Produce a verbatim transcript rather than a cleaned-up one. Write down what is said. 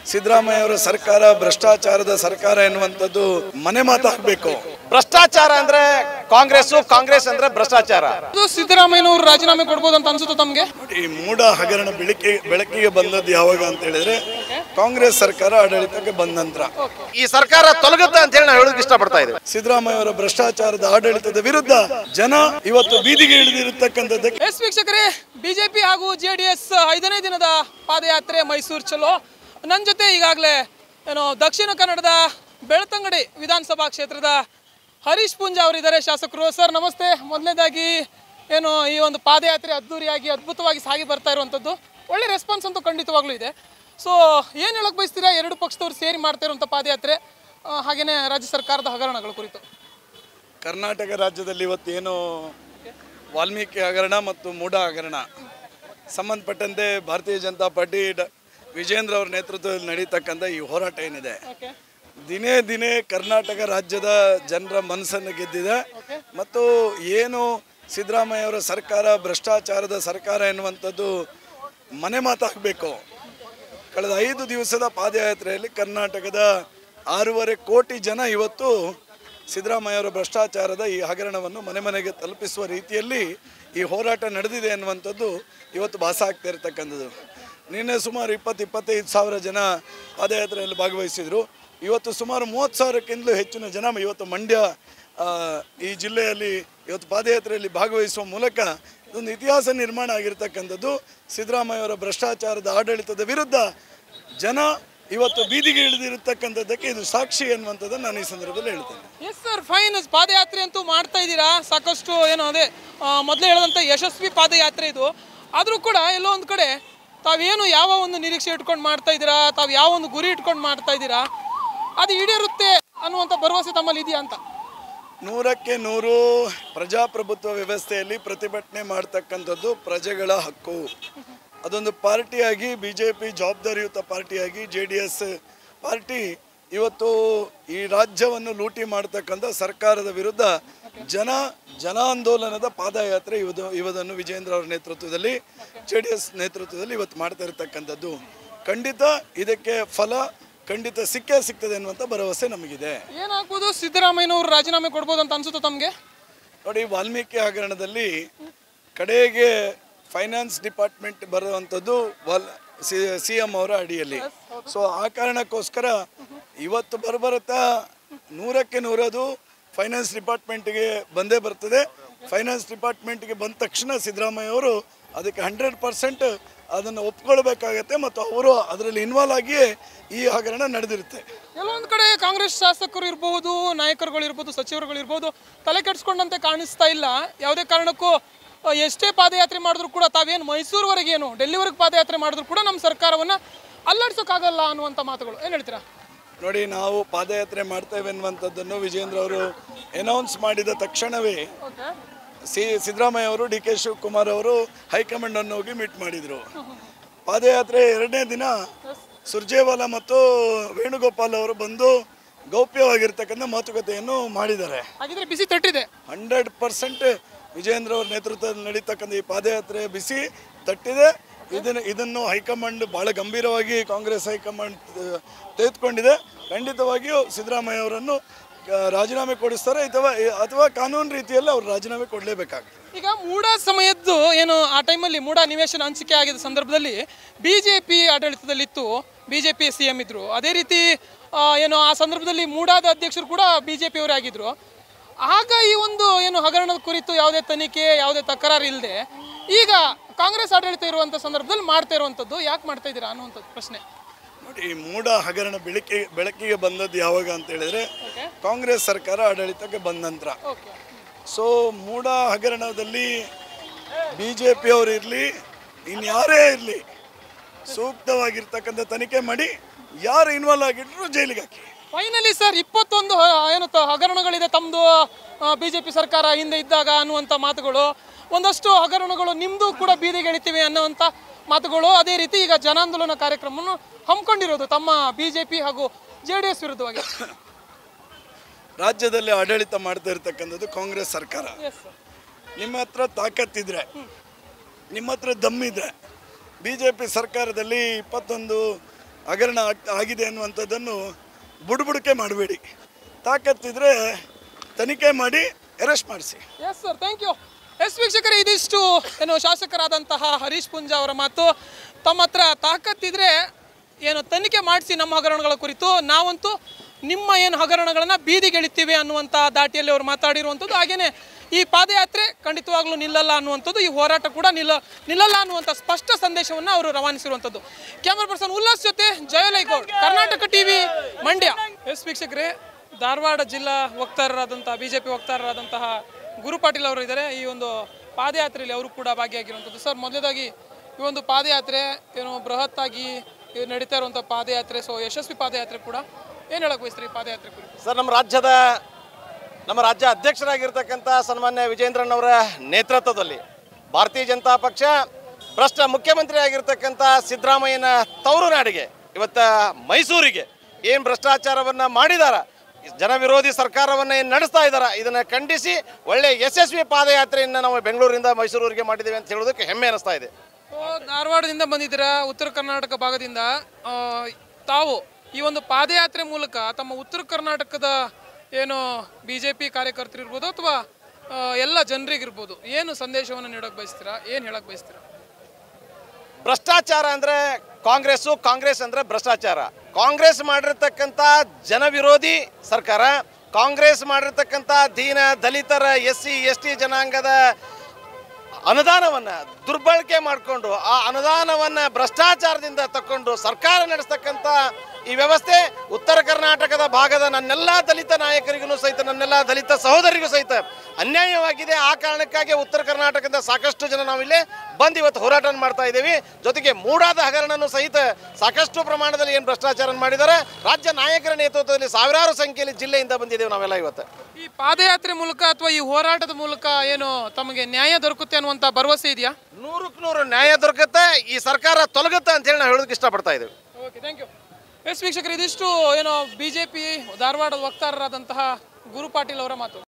ಸಿದ್ದರಾಮಯ್ಯ ಅವರ ಸರ್ಕಾರ ಭ್ರಷ್ಟಾಚಾರದ ಸರ್ಕಾರ ಎನ್ನುವಂಥದ್ದು ಮನೆ ಮಾತಾಗಬೇಕು. ಭ್ರಷ್ಟಾಚಾರ ಅಂದ್ರೆ ಕಾಂಗ್ರೆಸ್, ಕಾಂಗ್ರೆಸ್ ಅಂದ್ರೆ ಭ್ರಷ್ಟಾಚಾರ. ಸಿದ್ದರಾಮಯ್ಯನವರು ರಾಜೀನಾಮೆ ಕೊಡ್ಬೋದು ಅಂತ ಅನ್ಸುತ್ತೆ ತಮಗೆ? ಈ ಮೂಢ ಹಗರಣ ಬೆಳಕಿಗೆ ಬೆಳಕಿಗೆ ಬಂದದ್ದು ಯಾವಾಗ ಅಂತ ಹೇಳಿದ್ರೆ ಕಾಂಗ್ರೆಸ್ ಸರ್ಕಾರ ಆಡಳಿತಕ್ಕೆ ಬಂದ ನಂತರ. ಈ ಸರ್ಕಾರ ತೊಲಗುತ್ತೆ ಅಂತ ಹೇಳಿ ನಾವು ಹೇಳೋದಕ್ಕೆ ಇಷ್ಟಪಡ್ತಾ ಇದ್ದೀವಿ. ಸಿದ್ದರಾಮಯ್ಯ ಅವರ ಭ್ರಷ್ಟಾಚಾರದ ಆಡಳಿತದ ವಿರುದ್ಧ ಜನ ಇವತ್ತು ಬೀದಿಗೆ ಇಳಿದಿರತಕ್ಕಂಥದ್ದಕ್ಕೆ. ಎಸ್ ವೀಕ್ಷಕರೇ, ಬಿಜೆಪಿ ಹಾಗೂ ಜೆಡಿಎಸ್ ಐದನೇ ದಿನದ ಪಾದಯಾತ್ರೆ ಮೈಸೂರು ಚಲೋ. ನನ್ನ ಜೊತೆ ಈಗಾಗಲೇ ಏನು ದಕ್ಷಿಣ ಕನ್ನಡದ ಬೆಳ್ತಂಗಡಿ ವಿಧಾನಸಭಾ ಕ್ಷೇತ್ರದ ಹರೀಶ್ ಪೂಂಜಾ ಅವರಿದ್ದಾರೆ, ಶಾಸಕರು. ಸರ್ ನಮಸ್ತೆ. ಮೊದಲನೇದಾಗಿ ಏನು ಈ ಒಂದು ಪಾದಯಾತ್ರೆ ಅದ್ದೂರಿಯಾಗಿ ಅದ್ಭುತವಾಗಿ ಸಾಗಿ ಬರ್ತಾ ಇರುವಂಥದ್ದು, ಒಳ್ಳೆ ರೆಸ್ಪಾನ್ಸ್ ಅಂತೂ ಖಂಡಿತವಾಗ್ಲೂ ಇದೆ. ಸೊ ಏನು ಹೇಳಕ್ ಬಯಸ್ತೀರಾ ಎರಡು ಪಕ್ಷದವ್ರು ಸೇರಿ ಮಾಡ್ತಾ ಇರುವಂಥ ಪಾದಯಾತ್ರೆ, ಹಾಗೆಯೇ ರಾಜ್ಯ ಸರ್ಕಾರದ ಹಗರಣಗಳ ಕುರಿತು? ಕರ್ನಾಟಕ ರಾಜ್ಯದಲ್ಲಿ ಇವತ್ತೇನು ವಾಲ್ಮೀಕಿ ಹಗರಣ ಮತ್ತು ಮೂಢ ಹಗರಣ ಸಂಬಂಧಪಟ್ಟಂತೆ ಭಾರತೀಯ ಜನತಾ ಪಾರ್ಟಿ ವಿಜೇಂದ್ರ ಅವರ ನೇತೃತ್ವದಲ್ಲಿ ನಡೀತಕ್ಕಂಥ ಈ ಹೋರಾಟ ಏನಿದೆ, ದಿನೇ ದಿನೇ ಕರ್ನಾಟಕ ರಾಜ್ಯದ ಜನರ ಮನಸ್ಸನ್ನು ಗೆದ್ದಿದೆ. ಮತ್ತು ಏನು ಸಿದ್ದರಾಮಯ್ಯ ಅವರ ಸರ್ಕಾರ ಭ್ರಷ್ಟಾಚಾರದ ಸರ್ಕಾರ ಎನ್ನುವಂಥದ್ದು ಮನೆ ಮಾತಾಗಬೇಕು. ಕಳೆದ ಐದು ದಿವಸದ ಪಾದಯಾತ್ರೆಯಲ್ಲಿ ಕರ್ನಾಟಕದ ಆರೂವರೆ ಕೋಟಿ ಜನ ಇವತ್ತು ಸಿದ್ದರಾಮಯ್ಯ ಅವರ ಭ್ರಷ್ಟಾಚಾರದ ಈ ಹಗರಣವನ್ನು ಮನೆ ಮನೆಗೆ ತಲುಪಿಸುವ ರೀತಿಯಲ್ಲಿ ಈ ಹೋರಾಟ ನಡೆದಿದೆ ಎನ್ನುವಂಥದ್ದು ಇವತ್ತು ಭಾಸ ಆಗ್ತಾ ಇರತಕ್ಕಂಥದ್ದು. ನಿನ್ನೆ ಸುಮಾರು ಇಪ್ಪತ್ತು ಇಪ್ಪತ್ತೈದು ಸಾವಿರ ಜನ ಪಾದಯಾತ್ರೆಯಲ್ಲಿ ಭಾಗವಹಿಸಿದರು. ಇವತ್ತು ಸುಮಾರು ಮೂವತ್ತು ಸಾವಿರಕ್ಕಿಂತಲೂ ಹೆಚ್ಚಿನ ಜನ ಇವತ್ತು ಮಂಡ್ಯ ಈ ಜಿಲ್ಲೆಯಲ್ಲಿ ಇವತ್ತು ಪಾದಯಾತ್ರೆಯಲ್ಲಿ ಭಾಗವಹಿಸುವ ಮೂಲಕ ಇದೊಂದು ಇತಿಹಾಸ ನಿರ್ಮಾಣ ಆಗಿರ್ತಕ್ಕಂಥದ್ದು. ಸಿದ್ದರಾಮಯ್ಯ ಅವರ ಭ್ರಷ್ಟಾಚಾರದ ಆಡಳಿತದ ವಿರುದ್ಧ ಜನ ಇವತ್ತು ಬೀದಿಗೆ ಇಳಿದಿರತಕ್ಕಂಥದ್ದಕ್ಕೆ ಇದು ಸಾಕ್ಷಿ ಎನ್ನುವಂಥದ್ದನ್ನು ನಾನು ಈ ಸಂದರ್ಭದಲ್ಲಿ ಹೇಳ್ತೇನೆ. Yes sir, fine. ಪಾದಯಾತ್ರೆ ಅಂತೂ ಮಾಡ್ತಾ ಇದ್ದೀರಾ, ಸಾಕಷ್ಟು ಏನೋ ಅದೇ ಮೊದಲೇ ಹೇಳಿದಂಥ ಯಶಸ್ವಿ ಪಾದಯಾತ್ರೆ ಇದು. ಆದರೂ ಕೂಡ ಎಲ್ಲೋ ಒಂದು ಕಡೆ ತಾವೇನು ಯಾವ ಒಂದು ನಿರೀಕ್ಷೆ ಇಟ್ಕೊಂಡು ಮಾಡ್ತಾ ಇದ್ದೀರಾ, ತಾವು ಯಾವ ಒಂದು ಗುರಿ ಇಟ್ಕೊಂಡು ಮಾಡ್ತಾ ಇದ್ದೀರಾ, ಅದು ಈಡೇರುತ್ತೆ ಅನ್ನುವಂಥ ಭರವಸೆ ತಮ್ಮಲ್ಲಿ ಇದೆಯಾ ಅಂತ? ನೂರಕ್ಕೆ ನೂರು ಪ್ರಜಾಪ್ರಭುತ್ವ ವ್ಯವಸ್ಥೆಯಲ್ಲಿ ಪ್ರತಿಭಟನೆ ಮಾಡ್ತಕ್ಕಂಥದ್ದು ಪ್ರಜೆಗಳ ಹಕ್ಕು. ಅದೊಂದು ಪಾರ್ಟಿಯಾಗಿ ಬಿ ಜೆ ಪಿ ಜವಾಬ್ದಾರಿಯುತ ಪಾರ್ಟಿಯಾಗಿ ಜೆ ಡಿ ಎಸ್ ಪಾರ್ಟಿ ಇವತ್ತು ಈ ರಾಜ್ಯವನ್ನು ಲೂಟಿ ಮಾಡ್ತಕ್ಕಂಥ ಸರ್ಕಾರದ ವಿರುದ್ಧ ಜನ ಜನಾಂದೋಲನದ ಪಾದಯಾತ್ರೆ ಇವತ್ತು ಇವದನ್ನು ವಿಜೇಂದ್ರ ಅವರ ನೇತೃತ್ವದಲ್ಲಿ ಜೆ ಡಿ ಎಸ್ ನೇತೃತ್ವದಲ್ಲಿ ಇವತ್ತು ಮಾಡ್ತಾ ಇರತಕ್ಕಂಥದ್ದು. ಖಂಡಿತ ಇದಕ್ಕೆ ಫಲ ಖಂಡಿತ ಸಿಕ್ಕೇ ಸಿಗ್ತದೆ ಅನ್ನುವಂಥ ಭರವಸೆ ನಮಗಿದೆ. ಏನಾಗ್ಬೋದು, ಸಿದ್ದರಾಮಯ್ಯನವರು ರಾಜೀನಾಮೆ ಕೊಡ್ಬೋದು ಅಂತ ಅನ್ಸುತ್ತೆ ತಮಗೆ? ನೋಡಿ, ವಾಲ್ಮೀಕಿ ಹಗರಣದಲ್ಲಿ ಕಡೆಗೆ ಫೈನಾನ್ಸ್ ಡಿಪಾರ್ಟ್ಮೆಂಟ್ ಬರುವಂಥದ್ದು ವಾಲ್ ಸಿ ಸಿ ಎಂ ಅವರ ಅಡಿಯಲ್ಲಿ. ಸೊ ಆ ಕಾರಣಕ್ಕೋಸ್ಕರ ಇವತ್ತು ಬರಬರುತ್ತಾ ನೂರಕ್ಕೆ ನೂರದು ಫೈನಾನ್ಸ್ ಡಿಪಾರ್ಟ್ಮೆಂಟ್ಗೆ ಬಂದೇ ಬರ್ತದೆ. ಫೈನಾನ್ಸ್ ಡಿಪಾರ್ಟ್ಮೆಂಟ್ಗೆ ಬಂದ ತಕ್ಷಣ ಸಿದ್ದರಾಮಯ್ಯ ಅವರು ಅದಕ್ಕೆ ಹಂಡ್ರೆಡ್ ಪರ್ಸೆಂಟ್ ಅದನ್ನು ಒಪ್ಕೊಳ್ಬೇಕಾಗತ್ತೆ ಮತ್ತು ಅವರು ಅದರಲ್ಲಿ ಇನ್ವಾಲ್ವ್ ಆಗಿಯೇ ಈ ಹಗರಣ ನಡೆದಿರುತ್ತೆ. ಕೆಲವೊಂದು ಕಡೆ ಕಾಂಗ್ರೆಸ್ ಶಾಸಕರು ಇರ್ಬೋದು, ನಾಯಕರುಗಳು ಇರ್ಬೋದು, ಸಚಿವರುಗಳು ಇರ್ಬೋದು, ತಲೆ ಕೆಡಿಸ್ಕೊಂಡಂತೆ ಕಾಣಿಸ್ತಾ ಇಲ್ಲ. ಯಾವುದೇ ಕಾರಣಕ್ಕೂ ಎಷ್ಟೇ ಪಾದಯಾತ್ರೆ ಮಾಡಿದ್ರು ಕೂಡ ತಾವೇನು ಮೈಸೂರುವರೆಗೆ ಏನು ಡೆಲ್ಲಿವರೆಗೆ ಪಾದಯಾತ್ರೆ ಮಾಡಿದ್ರು ಕೂಡ ನಮ್ಮ ಸರ್ಕಾರವನ್ನು ಅಲ್ಲಾಡ್ಸೋಕ್ಕಾಗಲ್ಲ ಅನ್ನುವಂಥ ಮಾತುಗಳು ಏನು ಹೇಳ್ತೀರಾ? ನೋಡಿ, ನಾವು ಪಾದಯಾತ್ರೆ ಮಾಡ್ತೇವೆ ಅನ್ನುವಂಥದ್ದನ್ನು ವಿಜೇಂದ್ರ ಅವರು ಅನೌನ್ಸ್ ಮಾಡಿದ ತಕ್ಷಣವೇ ಸಿ ಸಿದ್ದರಾಮಯ್ಯ ಅವರು ಡಿ ಕೆ ಶಿವಕುಮಾರ್ ಅವರು ಹೈಕಮಾಂಡನ್ನು ಹೋಗಿ ಮೀಟ್ ಮಾಡಿದರು. ಪಾದಯಾತ್ರೆ ಎರಡನೇ ದಿನ ಸುರ್ಜೇವಾಲಾ ಮತ್ತು ವೇಣುಗೋಪಾಲ್ ಅವರು ಬಂದು ಗೌಪ್ಯವಾಗಿರ್ತಕ್ಕಂಥ ಮಾತುಕತೆಯನ್ನು ಮಾಡಿದ್ದಾರೆ. ಹಾಗಿದ್ರೆ ಬಿಸಿ ತಟ್ಟಿದೆ. ಹಂಡ್ರೆಡ್ ಪರ್ಸೆಂಟ್ ವಿಜೇಂದ್ರ ಅವರ ನೇತೃತ್ವದಲ್ಲಿ ನಡೀತಕ್ಕಂಥ ಈ ಪಾದಯಾತ್ರೆ ಬಿಸಿ ತಟ್ಟಿದೆ. ಇದನ್ನು ಇದನ್ನು ಹೈಕಮಾಂಡ್ ಭಾಳ ಗಂಭೀರವಾಗಿ ಕಾಂಗ್ರೆಸ್ ಹೈಕಮಾಂಡ್ ತೆಗೆದುಕೊಂಡಿದೆ. ಖಂಡಿತವಾಗಿಯೂ ಸಿದ್ದರಾಮಯ್ಯ ಅವರನ್ನು ರಾಜೀನಾಮೆ ಕೊಡಿಸ್ತಾರೆ ಅಥವಾ ಅಥವಾ ಕಾನೂನು ರೀತಿಯಲ್ಲಿ ಅವರು ರಾಜೀನಾಮೆ ಕೊಡಲೇಬೇಕಾಗ್ತದೆ. ಈಗ ಮೂಡ ಸಮಯದ್ದು ಏನು ಆ ಟೈಮಲ್ಲಿ ಮೂಡ ನಿವೇಶನ ಹಂಚಿಕೆ ಆಗಿದ್ದ ಸಂದರ್ಭದಲ್ಲಿ ಬಿ ಜೆ ಪಿ ಆಡಳಿತದಲ್ಲಿತ್ತು, B J P C M ಇದ್ರು. ಅದೇ ರೀತಿ ಏನು ಆ ಸಂದರ್ಭದಲ್ಲಿ ಮೂಡಾದ ಅಧ್ಯಕ್ಷರು ಕೂಡ ಬಿ ಜೆ ಪಿಯವರೇ ಆಗಿದ್ರು. ಆಗ ಈ ಒಂದು ಏನು ಹಗರಣದ ಕುರಿತು ಯಾವುದೇ ತನಿಖೆ, ಯಾವುದೇ ತಕರಾರು ಇಲ್ಲದೆ ಈಗ ಕಾಂಗ್ರೆಸ್ ಆಡಳಿತ ಇರುವಂಥ ಸಂದರ್ಭದಲ್ಲಿ ಮಾಡ್ತಾ ಇರುವಂಥದ್ದು ಯಾಕೆ ಮಾಡ್ತಾ ಇದ್ದೀರಾ ಅನ್ನುವಂಥದ್ದು ಪ್ರಶ್ನೆ. ನೋಡಿ, ಮೂಢ ಹಗರಣ ಬೆಳಕಿಗೆ ಬೆಳಕಿಗೆ ಬಂದದ್ದು ಯಾವಾಗ ಅಂತ ಹೇಳಿದ್ರೆ ಕಾಂಗ್ರೆಸ್ ಸರ್ಕಾರ ಆಡಳಿತಕ್ಕೆ ಬಂದ ನಂತರ. ಸೊ ಮೂಢ ಹಗರಣದಲ್ಲಿ ಬಿ ಜೆ ಪಿಯವರು ಇರಲಿ ಇನ್ಯಾರೇ ಇರಲಿ ಸೂಕ್ತವಾಗಿರ್ತಕ್ಕಂಥ ತನಿಖೆ ಮಾಡಿ ಯಾರು ಇನ್ವಾಲ್ವ್ ಆಗಿದ್ರು ಜೈಲಿಗೆ ಹಾಕಿ. ಫೈನಲಿ ಸರ್, ಇಪ್ಪತ್ತೊಂದು ಏನು ಹಗರಣಗಳಿದೆ ತಮ್ಮದು ಬಿ ಜೆ ಪಿ ಸರ್ಕಾರ ಹಿಂದೆ ಇದ್ದಾಗ ಅನ್ನುವಂಥ ಮಾತುಗಳು, ಒಂದಷ್ಟು ಹಗರಣಗಳು ನಿಮ್ಮದು ಕೂಡ ಬೀದಿಗೆ ಎಳಿತೀವಿ ಅನ್ನುವಂಥ ಮಾತುಗಳು. ಅದೇ ರೀತಿ ಈಗ ಜನಾಂದೋಲನ ಕಾರ್ಯಕ್ರಮವನ್ನು ಹಮ್ಮಿಕೊಂಡಿರೋದು ತಮ್ಮ ಬಿ ಜೆ ಪಿ ಹಾಗೂ ಜೆ ಡಿ ಎಸ್ ವಿರುದ್ಧವಾಗಿ. ರಾಜ್ಯದಲ್ಲಿ ಆಡಳಿತ ಮಾಡ್ತಾ ಇರ್ತಕ್ಕಂಥದ್ದು ಕಾಂಗ್ರೆಸ್ ಸರ್ಕಾರ. ನಿಮ್ಮ ಹತ್ರ ತಾಕತ್ತಿದ್ರೆ, ನಿಮ್ಮ ಹತ್ರ ದಮ್ಮಿದ್ರೆ, ಬಿ ಜೆ ಪಿ ಸರ್ಕಾರದಲ್ಲಿ ಇಪ್ಪತ್ತೊಂದು ಹಗರಣ ಆಗ್- ಆಗಿದೆ ಅನ್ನುವಂಥದ್ದನ್ನು ಬುಡುಬುಡಿಕೆ ಮಾಡಬೇಡಿ. ತಾಕತ್ತಿದ್ರೆ ತನಿಖೆ ಮಾಡಿ ಅರೆಸ್ಟ್ ಮಾಡಿಸಿ. Yes sir, thank you. Yes ವೀಕ್ಷಕರೇ, ಇದಿಷ್ಟು ಏನು ಶಾಸಕರಾದಂತಹ ಹರೀಶ್ ಪೂಂಜಾ ಅವರ ಮಾತು. ತಮ್ಮ ಹತ್ರ ತಾಕತ್ತಿದ್ರೆ ಏನು ತನಿಖೆ ಮಾಡಿಸಿ ನಮ್ಮ ಹಗರಣಗಳ ಕುರಿತು, ನಾವಂತೂ ನಿಮ್ಮ ಏನು ಹಗರಣಗಳನ್ನು ಬೀದಿಗೆಳಿತೀವಿ ಅನ್ನುವಂಥ ದಾಟಿಯಲ್ಲಿ ಅವರು ಮಾತಾಡಿರುವಂಥದ್ದು. ಹಾಗೆಯೇ ಈ ಪಾದಯಾತ್ರೆ ಖಂಡಿತವಾಗ್ಲೂ ನಿಲ್ಲಲ್ಲ ಅನ್ನುವಂಥದ್ದು, ಈ ಹೋರಾಟ ಕೂಡ ನಿಲ್ಲ ನಿಲ್ಲಲ್ಲ ಅನ್ನುವಂಥ ಸ್ಪಷ್ಟ ಸಂದೇಶವನ್ನು ಅವರು ರವಾನಿಸಿರುವಂಥದ್ದು. ಕ್ಯಾಮರಾ ಪರ್ಸನ್ ಉಲ್ಲಾಸ್ ಜೊತೆ ಜಯಲೈ ಗೌಡ್, ಕರ್ನಾಟಕ ಟಿವಿ, ಮಂಡ್ಯ. ಎಸ್ ವೀಕ್ಷಕರೇ, ಧಾರವಾಡ ಜಿಲ್ಲಾ ವಕ್ತಾರರಾದಂತಹ ಬಿಜೆಪಿ ವಕ್ತಾರರಾದಂತಹ ಗುರು ಪಾಟೀಲ್ ಅವರು ಇದ್ದಾರೆ. ಈ ಒಂದು ಪಾದಯಾತ್ರೆಯಲ್ಲಿ ಅವರು ಕೂಡ ಭಾಗಿಯಾಗಿರುವಂಥದ್ದು. ಸರ್, ಮೊದಲದಾಗಿ ಈ ಒಂದು ಪಾದಯಾತ್ರೆ ಏನು ಬೃಹತ್ತಾಗಿ ನಡೀತಾ ಇರುವಂಥ ಪಾದಯಾತ್ರೆ, ಸೊ ಯಶಸ್ವಿ ಪಾದಯಾತ್ರೆ ಕೂಡ ಏನು ಹೇಳಕ್ ಬಯಸ್ತೀರಿ ಈ ಪಾದಯಾತ್ರೆ ಕುರಿತು? ಸರ್, ನಮ್ಮ ರಾಜ್ಯದ ನಮ್ಮ ರಾಜ್ಯ ಅಧ್ಯಕ್ಷರಾಗಿರ್ತಕ್ಕಂಥ ಸನ್ಮಾನ್ಯ ವಿಜೇಂದ್ರನವರ ನೇತೃತ್ವದಲ್ಲಿ ಭಾರತೀಯ ಜನತಾ ಪಕ್ಷ ಭ್ರಷ್ಟ ಮುಖ್ಯಮಂತ್ರಿ ಆಗಿರ್ತಕ್ಕಂಥ ಸಿದ್ದರಾಮಯ್ಯನ ತವರು ನಾಡಿಗೆ, ಇವತ್ತು ಮೈಸೂರಿಗೆ ಏನು ಭ್ರಷ್ಟಾಚಾರವನ್ನು ಮಾಡಿದಾರ, ಜನ ವಿರೋಧಿ ಸರ್ಕಾರವನ್ನು ಏನು ನಡೆಸ್ತಾ ಇದ್ದಾರೆ, ಇದನ್ನು ಖಂಡಿಸಿ ಒಳ್ಳೆ ಯಶಸ್ವಿ ಪಾದಯಾತ್ರೆಯನ್ನು ನಾವು ಬೆಂಗಳೂರಿಂದ ಮೈಸೂರಿಗೆ ಮಾಡಿದ್ದೇವೆ ಅಂತ ಹೇಳೋದಕ್ಕೆ ಹೆಮ್ಮೆ ಅನಿಸ್ತಾ ಇದೆ. ಧಾರವಾಡದಿಂದ ಬಂದಿದ್ದೀರಾ, ಉತ್ತರ ಕರ್ನಾಟಕ ಭಾಗದಿಂದ. ಆ, ತಾವು ಈ ಒಂದು ಪಾದಯಾತ್ರೆ ಮೂಲಕ ತಮ್ಮ ಉತ್ತರ ಕರ್ನಾಟಕದ ಏನು ಬಿ ಜೆ ಪಿ ಕಾರ್ಯಕರ್ತರು ಇರ್ಬೋದು ಅಥವಾ ಎಲ್ಲ ಜನರಿಗಿರ್ಬೋದು ಏನು ಸಂದೇಶವನ್ನು ನೀಡೋಕೆ ಬಯಸ್ತೀರಾ, ಏನು ಹೇಳಕ್ಕೆ ಬಯಸ್ತೀರಾ? ಭ್ರಷ್ಟಾಚಾರ ಅಂದರೆ ಕಾಂಗ್ರೆಸ್ಸು, ಕಾಂಗ್ರೆಸ್ ಅಂದರೆ ಭ್ರಷ್ಟಾಚಾರ. ಕಾಂಗ್ರೆಸ್ ಮಾಡಿರ್ತಕ್ಕಂಥ ಜನ ವಿರೋಧಿ ಸರ್ಕಾರ, ಕಾಂಗ್ರೆಸ್ ಮಾಡಿರ್ತಕ್ಕಂಥ ದೀನ ದಲಿತರ, ಎಸ್ ಸಿ ಎಸ್ ಟಿ ಜನಾಂಗದ ಅನುದಾನವನ್ನು ದುರ್ಬಳಕೆ ಮಾಡಿಕೊಂಡು ಆ ಅನುದಾನವನ್ನು ಭ್ರಷ್ಟಾಚಾರದಿಂದ ತಕ್ಕೊಂಡು ಸರ್ಕಾರ ನಡೆಸ್ತಕ್ಕಂಥ ಈ ವ್ಯವಸ್ಥೆ ಉತ್ತರ ಕರ್ನಾಟಕದ ಭಾಗದ ನನ್ನೆಲ್ಲ ದಲಿತ ನಾಯಕರಿಗೂ ಸಹಿತ, ನನ್ನೆಲ್ಲ ದಲಿತ ಸಹೋದರಿಗೂ ಸಹಿತ ಅನ್ಯಾಯವಾಗಿದೆ. ಆ ಕಾರಣಕ್ಕಾಗಿ ಉತ್ತರ ಕರ್ನಾಟಕದ ಸಾಕಷ್ಟು ಜನ ನಾವಿಲ್ಲೇ ಬಂದು ಇವತ್ತು ಹೋರಾಟ ಮಾಡ್ತಾ ಇದ್ದೀವಿ. ಜೊತೆಗೆ ಮೂಡಾದ ಹಗರಣನೂ ಸಹಿತ ಸಾಕಷ್ಟು ಪ್ರಮಾಣದಲ್ಲಿ ಏನು ಭ್ರಷ್ಟಾಚಾರ ಮಾಡಿದ್ದಾರೆ, ರಾಜ್ಯ ನಾಯಕರ ನೇತೃತ್ವದಲ್ಲಿ ಸಾವಿರಾರು ಸಂಖ್ಯೆಯಲ್ಲಿ ಜಿಲ್ಲೆಯಿಂದ ಬಂದಿದ್ದೇವೆ ನಾವೆಲ್ಲ ಇವತ್ತು. ಈ ಪಾದಯಾತ್ರೆ ಮೂಲಕ ಅಥವಾ ಈ ಹೋರಾಟದ ಮೂಲಕ ಏನು ತಮಗೆ ನ್ಯಾಯ ದೊರಕುತ್ತೆ ಅನ್ನುವಂಥ ಭರವಸೆ ಇದೆಯಾ? ನೂರಕ್ಕೆ ನೂರು ನ್ಯಾಯ ದೊರಕುತ್ತೆ, ಈ ಸರ್ಕಾರ ತೊಲಗುತ್ತೆ ಅಂತ ಹೇಳಿ ನಾವು ಹೇಳೋದಕ್ಕೆ ಇಷ್ಟಪಡ್ತಾ ಇದ್ದೀವಿ. Okay, thank you. ಎಸ್ ವೀಕ್ಷಕರು, ಇದಿಷ್ಟು ಏನೋ ಬಿಜೆಪಿ ಧಾರವಾಡದ ವಕ್ತಾರರಾದಂತಹ ಗುರು ಪಾಟೀಲ್ ಅವರ ಮಾತು.